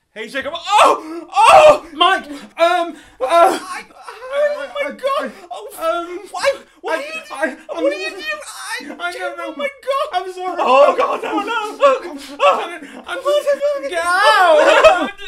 Hey, Jacob. Oh! Oh! Mike! Oh my god! Why did you? What did you do? I don't know. Oh my god! I'm sorry. Oh god! No! No! I'm just... Get out!